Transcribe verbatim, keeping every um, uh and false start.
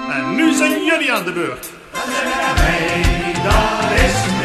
En nu zijn jullie aan de beurt. Nee, dat is